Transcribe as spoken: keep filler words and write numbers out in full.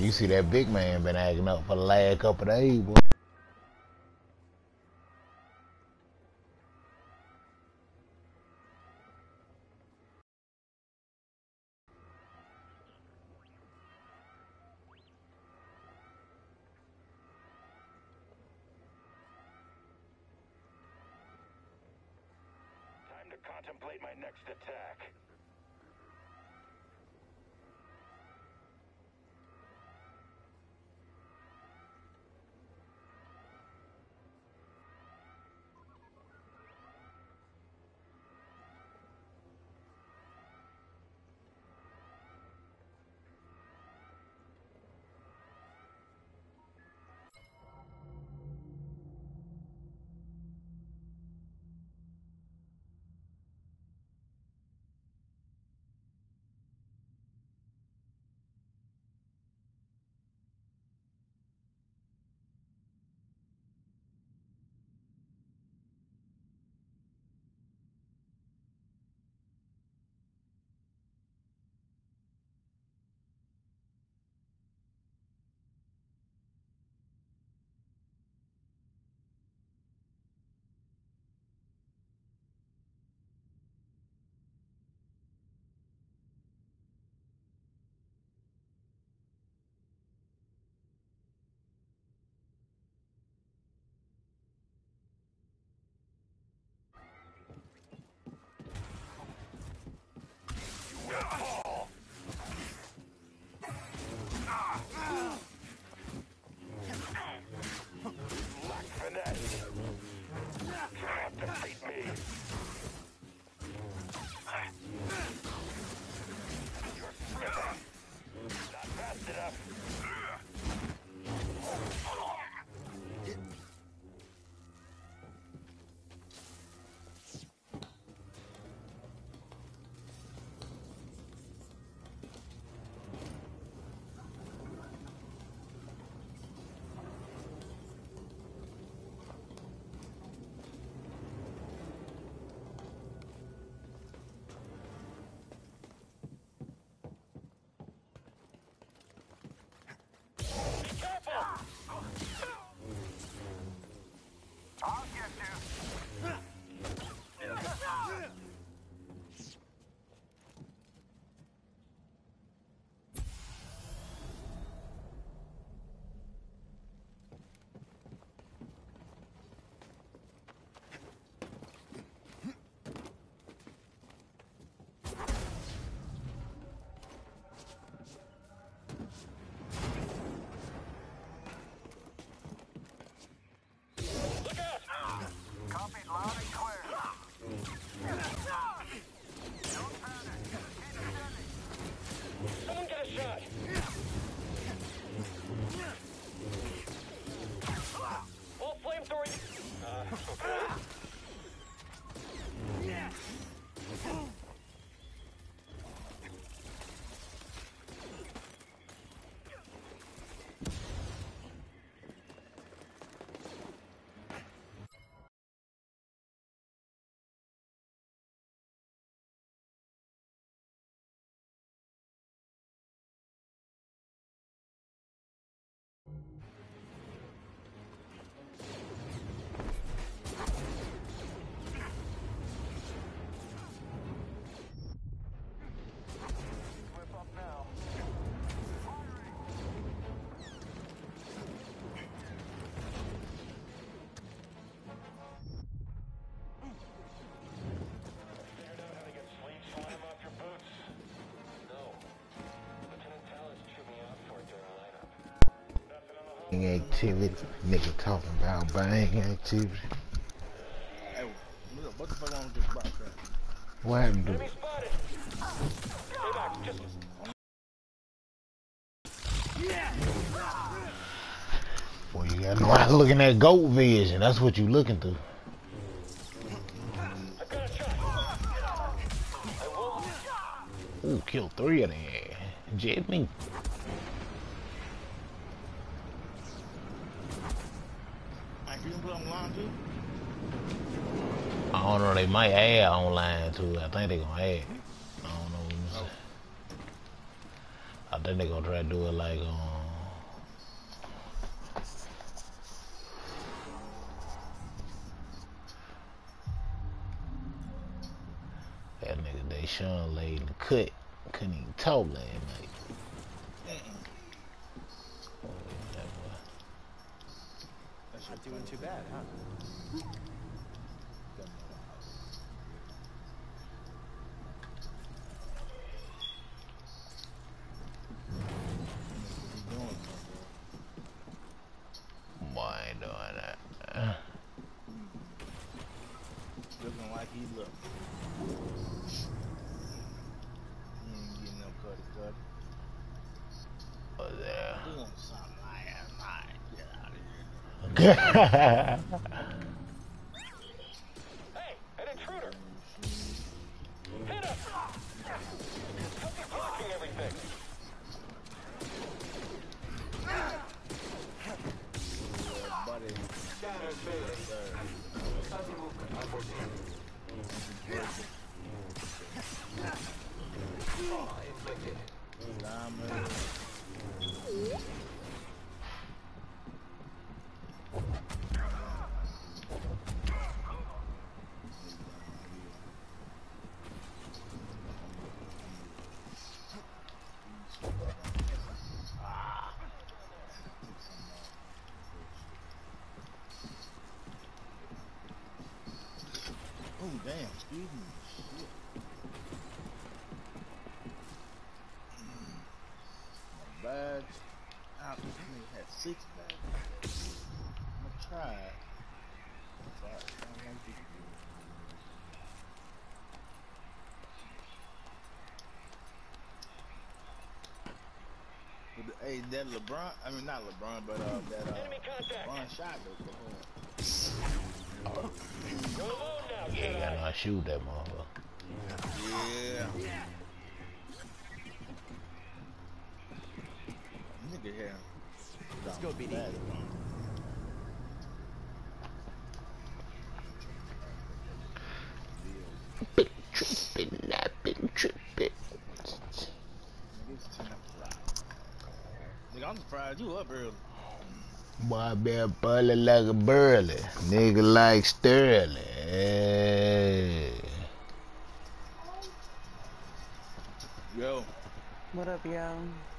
You see that big man been acting up for the last couple of days, boy. Time to contemplate my next attack. Activity. Nigga talking about bang activity. Hey, look, what the fuck wrong with this box right? What happened to it? Well, you gotta know how to look in that goat vision. That's what you looking through. Ooh, killed three of them. Jet me. You can put online too? I don't know, they might add online too. I think they gonna add. I don't know. Oh. I think they gonna try to do it like um Hey, Sean laid in the cut. Couldn't even talk last night. Oh, that That shit Not doing funny. too bad, huh? What he doing, boy. Boy, I ain't doing that. Uh, looking like he look. He ain't getting no cutty cutty. Oh, there. Doing something like that. Get out of here. Hey, an intruder! Machine. Hit him! Help you blocking everything! Yeah, buddy. Diamond. Oh damn, excuse me. Shit. My bags. I only had six bags. I'm gonna try it. Try it. Try it like this. But the, hey, that LeBron, I mean not LeBron, but uh, that uh, Enemy contact! LeBron shot though. Go ahead. You're alone now, You ain't got Jedi! no how to shoot that motherfucker. Yeah. Nigga here. Let's go, B D. Bad. Been tripping, I've been tripping. Nigga, it's ten o'clock. Nigga, I'm surprised you up early. Boy, I been ballin' like a burly. Nigga like Sterling. Hey. Yo. What up, y'all?